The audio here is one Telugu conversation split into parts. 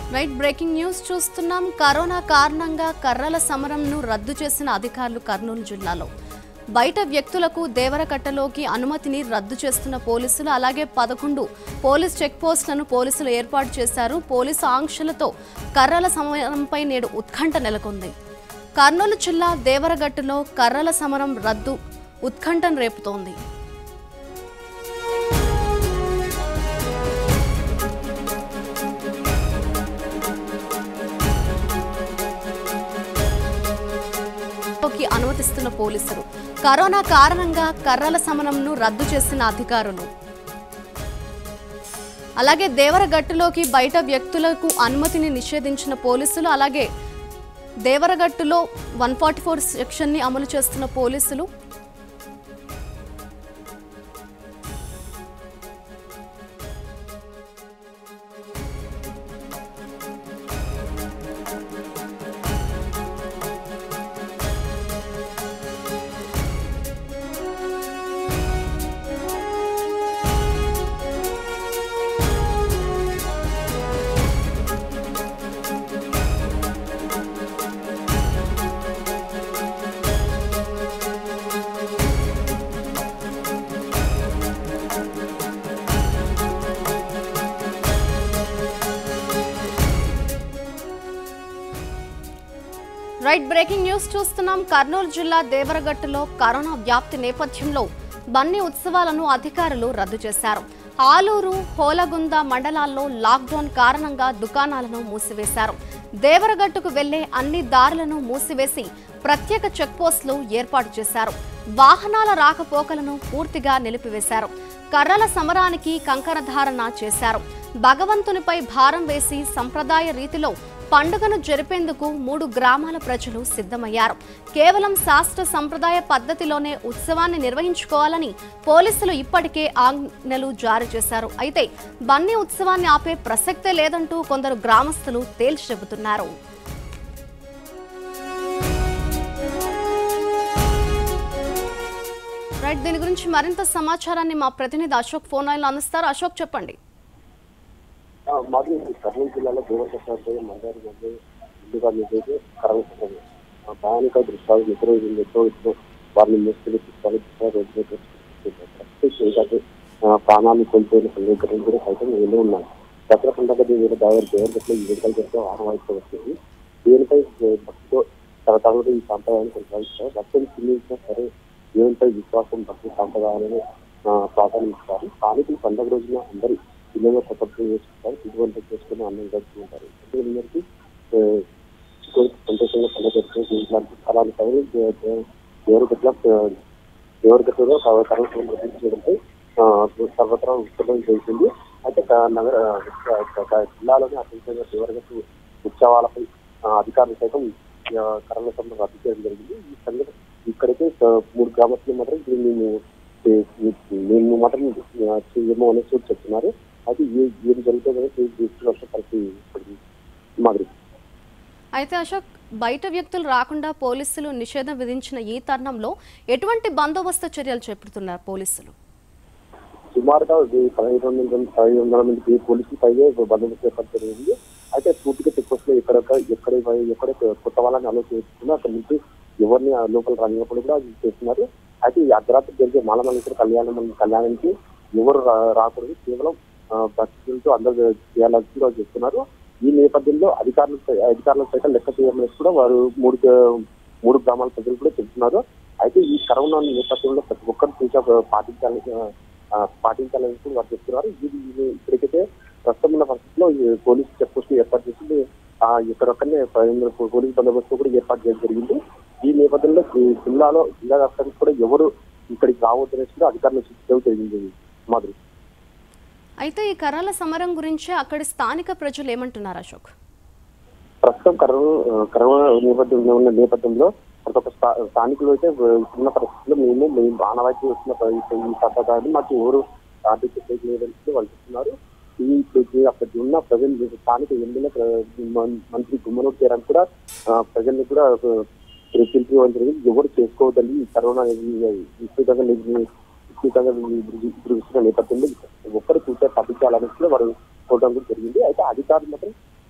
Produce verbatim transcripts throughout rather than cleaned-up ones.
రైట్ బ్రేకింగ్ న్యూస్ చూస్తున్నాం. కరోనా కారణంగా కర్రల సమరంను రద్దు చేసిన అధికారులు కర్నూలు జిల్లాలో. బయట వ్యక్తులకు దేవరకట్టలోకి అనుమతిని రద్దు చేస్తున్న పోలీసులు, అలాగే పదకొండు పోలీస్ చెక్ పోస్టులను పోలీసులు ఏర్పాటు చేశారు. పోలీసు ఆంక్షలతో కర్రల సమరంపై నేడు ఉత్కంఠ నెలకొంది. కర్నూలు జిల్లా దేవరగట్టులో కర్రల సమరం రద్దు ఉత్కంఠను రేపుతోంది. అనుమతిస్తున్న పోలీసులు, కరోనా కారణంగా కర్రల సమరంను రద్దు చేసిన అధికారులు, అలాగే దేవరగట్టులోకి బయట వ్యక్తులకు అనుమతిని నిషేధించిన పోలీసులు, అలాగే దేవరగట్టులో వన్ ఫార్టీ ఫోర్ సెక్షన్ ని అమలు చేస్తున్న పోలీసులు. రైట్ బ్రేకింగ్ న్యూస్ చూస్తున్నాం. కర్నూలు జిల్లా దేవరగట్టులో కరోనా వ్యాప్తి నేపథ్యంలో బన్నీ ఉత్సవాలను అధికారులు రద్దు చేశారు. ఆలూరు, హోలగుంద మండలాల్లో లాక్డౌన్ కారణంగా దుకాణాలను మూసివేశారు. దేవరగట్టుకు వెళ్లే అన్ని దారులను మూసివేసి ప్రత్యేక చెక్పోస్టులు ఏర్పాటు చేశారు. వాహనాల రాకపోకలను పూర్తిగా నిలిపివేశారు. కర్రల సమరానికి కంకరధారణ చేశారు. భగవంతునిపై భారం వేసి సంప్రదాయ రీతిలో పండుగను జరిపేందుకు మూడు గ్రామాల ప్రజలు సిద్ధమయ్యారు. కేవలం శాస్త్ర సంప్రదాయ పద్ధతిలోనే ఉత్సవాన్ని నిర్వహించుకోవాలని పోలీసులు ఇప్పటికే ఆజ్ఞలు జారీ చేశారు. అయితే బన్నీ ఉత్సవాన్ని ఆపే ప్రసక్తే లేదంటూ కొందరు గ్రామస్తులు తేల్చి చెబుతున్నారు. రైట్, దీని గురించి మరింత సమాచారాన్ని మా ప్రతినిధి అశోక్ ఫోన్ లైన్ లో అందిస్తారు. అశోక్, చెప్పండి. మాది కర్నూలు జిల్లాలో దేవరకట్ట మందారి మధ్య ముందుగా మీదైతే కరెంట్ భయానిక దృశ్యాలు నిద్ర వారిని మోసుకెళ్లి ఏంటంటే ప్రాణాలు కోల్పోయిన సంఘటనలు కూడా సైతం ఎన్నో ఉన్నాయి. దసరా పండుగ వేరే దాదాపు దేవరకట్లో ఈ వేడుకలు చేస్తే ఆనవాయితీ వస్తుంది. దేవునిపై భక్తితో తరతరాలు ఈ సాంప్రదాయాన్ని కొనసాగిస్తారు. భక్తులు చిన్నించినా సరే దేవునిపై విశ్వాసం, భక్తి సాంప్రదాయాలను ప్రాధాన్యమిస్తారు. స్థానికులు పండుగ రోజున అందరూ పిల్లలు కొత్త చేసుకుంటారు, ఇటువంటి చేసుకుని అన్నం గడుపుకుంటారు. అందరికీ సంతోషంగా పండుగ జరుపుకుంటూ ఇట్లాంటి స్థలాలు దేవరగట్ల దేవరగట్టలో కరెంట్ చేయడంపై సర్వత్రా ఉత్సవం చేసింది. అయితే నగర జిల్లాలోని అత్యంతంగా దేవరగట్టు ఉత్సవాలపై అధికారులు సైతం కరోనా సమయం రద్దు చేయడం జరిగింది. ఈ సంగతి ఇక్కడైతే మూడు గ్రామస్తులు మాత్రం మేము మేము మాత్రం ఏమో అనే చోటు చెప్తున్నారు. అది ఏం జరుగుతుందని పరిస్థితి మాదిరి. అయితే అశోక్, బయట వ్యక్తులు రాకుండా పోలీసులు నిషేధం విధించిన ఈ తరుణంలో ఎటువంటి బందోబస్తు చర్యలు చేపడుతున్నారు పోలీసులు? సుమారుగా పదహైదు వందల పదహైదు వందల మంది పోలీసులు పైగా బందోబస్తు ఏర్పాటు జరిగింది. అయితే పూర్తిగా చెక్ పోస్ట్ లో ఎక్కడ ఎక్కడ ఎక్కడ కొత్త వాళ్ళని అలో చేస్తున్నా అక్కడ నుంచి ఎవరిని లోపల రానినప్పుడు కూడా చేస్తున్నారు. అయితే ఈ అర్ధరాత్రి జరిగే మాలమల్లేశ్వర కళ్యాణం కళ్యాణానికి ఎవరు రాకూడదు, కేవలం భక్తులతో అందరూ చేయాల్సిందిగా చేస్తున్నారు. ఈ నేపథ్యంలో అధికారులు అధికారులకు సైతం లెక్క చేయమని కూడా వారు మూడు మూడు గ్రామాల ప్రజలు కూడా చెబుతున్నారు. అయితే ఈ కరోనా నేపథ్యంలో ప్రతి ఒక్కరు చూసా పాటించాలని పాటించాలని కూడా వారు చెప్తున్నారు. ఇది ఇప్పటికైతే ప్రస్తుతం ఉన్న పరిస్థితిలో పోలీసు చెక్ పోస్ట్ ఏర్పాటు చేసి ఇక్కడొక్కనే పోలీసు బందోబస్తు కూడా ఏర్పాటు చేయడం జరిగింది. ఈ నేపథ్యంలో జిల్లాలో జిల్లా వ్యాప్తానికి కూడా ఎవరు ఇక్కడికి రావద్దనేసి కూడా అధికారులు సూచించడం జరిగింది. మాదిరి. అయితే ఈ కర్రల సమరం గురించి అక్కడి స్థానిక ప్రజలు ఏమంటున్నారు అశోక్? ప్రస్తుతం కరోనా కరోనా నేపథ్యంలో ఉన్న నేపథ్యంలో ప్రతి ఒక్క స్థానికులు అయితే ఉన్న పరిస్థితుల్లో మేము మేము ఆనవాయితీ వస్తున్న ఈ సంప్రదాయాన్ని మాకు ఎవరు లేదని వాళ్ళు చెప్తున్నారు. ఈ అక్కడ ఉన్న ప్రజలు స్థానిక ఎమ్మెల్యే మంత్రి గుమ్మనూరు చేరాన్ని కూడా ప్రజల్ని కూడా పిలిపివ్వడం జరిగింది. ఎవరు చేసుకోవద్దని ఈ కరోనా విస్తృతంగా విస్తృతంగా విస్తృత నేపథ్యంలో ఒక్కరు చూసే పట్టించాలని కూడా వారు చూడడం కూడా జరిగింది. అయితే అధికారులు మాత్రం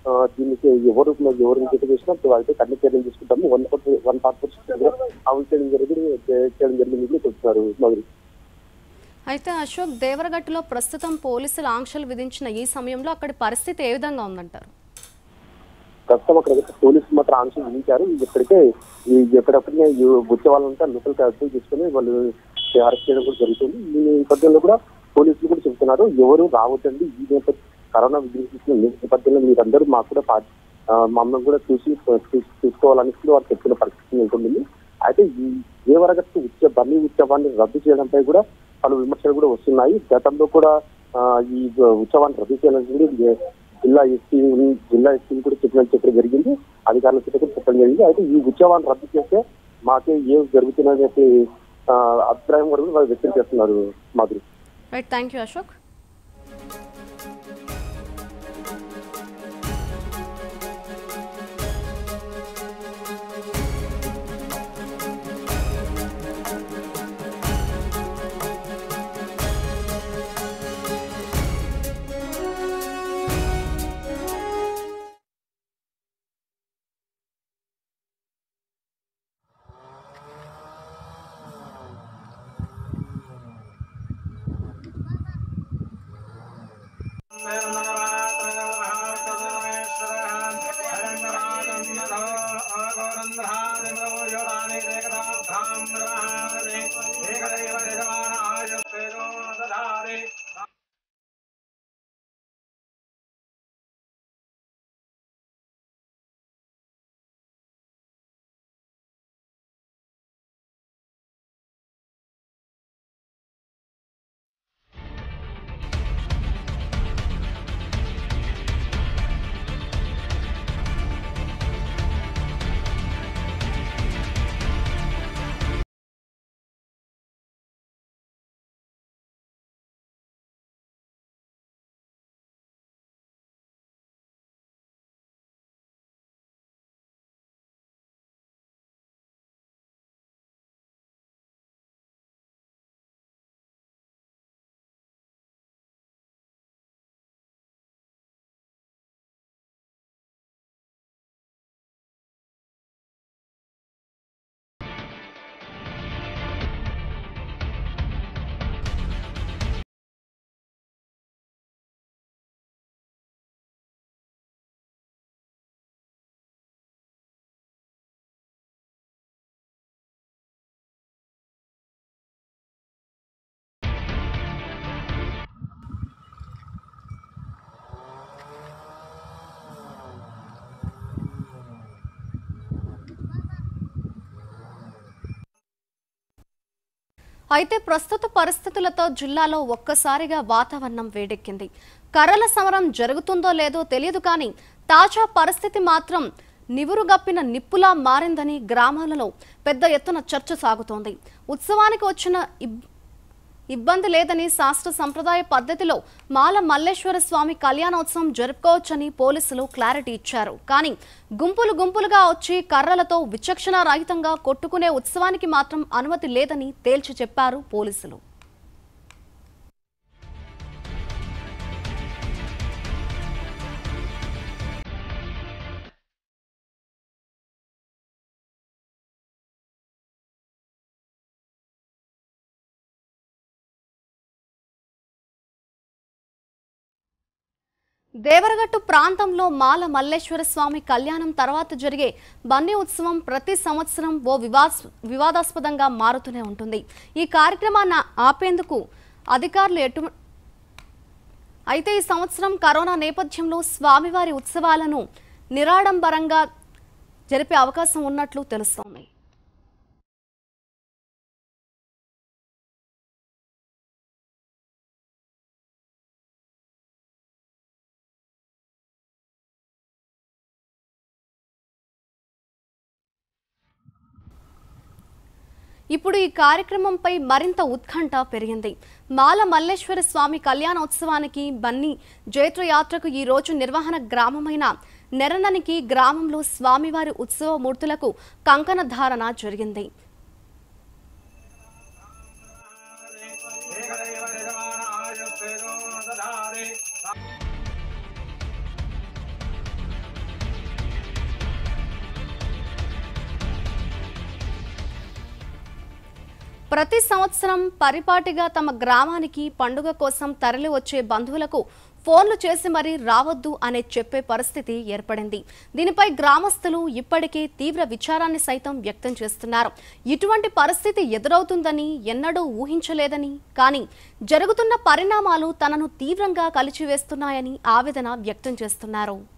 దీనికి ఎవరు ఎవరు ఇంకెట్ చేసినా వాళ్ళకి కఠిన చర్యలు తీసుకుంటాము. వన్ వన్ పార్ట్ అమలు చేయడం జరిగింది చేయడం జరిగింది చెప్తున్నారు మరి. అయితే అశోక్, దేవరగట్టులో ప్రస్తుతం పోలీసులు ఆంక్షలు విధించిన ఈ సమయంలో అక్కడి పరిస్థితి ఏ విధంగా ఉందంటారు? ప్రస్తుతం అక్కడ పోలీసులు మాత్రం ఆంక్షలు విధించారు. ఇప్పటికే ఈ ఎక్కడెక్కడినే వచ్చే వాళ్ళంతా లోకల్ అదుపులు తీసుకుని వాళ్ళు అరెస్ట్ చేయడం కూడా జరుగుతుంది. ఈ నేపథ్యంలో కూడా పోలీసులు కూడా చెబుతున్నారు ఎవరు రావద్దండి, ఈ నేపథ్యం కరోనా విధిస్తున్న నేపథ్యంలో మీరందరూ మాకు కూడా మమ్మల్ని కూడా చూసి చూసుకోవాలని వారు చెప్పిన పరిస్థితి ఉంటుంది. అయితే ఈ దేవరగట్టు ఉత్సవ బన్నీ ఉత్సవాన్ని రద్దు చేయడంపై కూడా పలు విమర్శలు కూడా వస్తున్నాయి. గతంలో కూడా ఈ ఉత్సవాన్ని రద్దు చేయాలని జిల్లా ఎస్పీ జిల్లా ఎస్పీని కూడా చెప్పిన చెప్పడం జరిగింది, అధికారుల చేత కూడా చెప్పడం జరిగింది. అయితే ఈ ఉత్సవాన్ని రద్దు చేస్తే మాకే ఏం జరుగుతుందనే అభిప్రాయం కూడా వాళ్ళు వ్యక్తం చేస్తున్నారు. Madhuri. Right, thank you Ashok. అయితే ప్రస్తుత పరిస్థితులతో జిల్లాలో ఒక్కసారిగా వాతావరణం వేడెక్కింది. కర్రల సమరం జరుగుతుందో లేదో తెలియదు, కానీ తాజా పరిస్థితి మాత్రం నివురుగప్పిన నిప్పులా మారిందని గ్రామాలలో పెద్ద ఎత్తున చర్చ సాగుతోంది. ఉత్సవానికి వచ్చిన ఇబ్బంది లేదని శాస్త్ర సంప్రదాయ పద్ధతిలో మాల మల్లేశ్వర స్వామి కళ్యాణోత్సవం జరుపుకోవచ్చని పోలీసులు క్లారిటీ ఇచ్చారు. కానీ గుంపులు గుంపులుగా వచ్చి కర్రలతో విచక్షణ రహితంగా కొట్టుకునే ఉత్సవానికి మాత్రం అనుమతి లేదని తేల్చి చెప్పారు పోలీసులు. దేవరగట్టు ప్రాంతంలో మాల మల్లేశ్వర స్వామి కళ్యాణం తర్వాత జరిగే బన్నీ ఉత్సవం ప్రతి సంవత్సరం ఓ వివాదాస్పదంగా మారుతూనే ఉంటుంది. ఈ కార్యక్రమాన్ని ఆపేందుకు అధికారులు ఎటు అయితే ఈ సంవత్సరం కరోనా నేపథ్యంలో స్వామివారి ఉత్సవాలను నిరాడంబరంగా జరిపే అవకాశం ఉన్నట్లు తెలుస్తోంది. ఇప్పుడు ఈ కార్యక్రమంపై మరింత ఉత్కంఠ పెరిగింది. మాల మల్లేశ్వర స్వామి కళ్యాణోత్సవానికి బన్నీ జైత్రయాత్రకు ఈ రోజు నిర్వహణ గ్రామమైన నెరననికి గ్రామంలో స్వామివారి ఉత్సవ మూర్తులకు కంకణ ధారణ జరిగింది. ప్రతి సంవత్సరం పరిపాటిగా తమ గ్రామానికి పండుగ కోసం తరలి వచ్చే బంధువులకు ఫోన్లు చేసి మరీ రావద్దు అనే చెప్పే పరిస్థితి ఏర్పడింది. దీనిపై గ్రామస్తులు ఇప్పటికే తీవ్ర విచారాన్ని సైతం వ్యక్తం చేస్తున్నారు. ఇటువంటి పరిస్థితి ఎదురవుతుందని ఎన్నడూ ఊహించలేదని, కానీ జరుగుతున్న పరిణామాలు తనను తీవ్రంగా కలిచివేస్తున్నాయని ఆవేదన వ్యక్తం చేస్తున్నారు.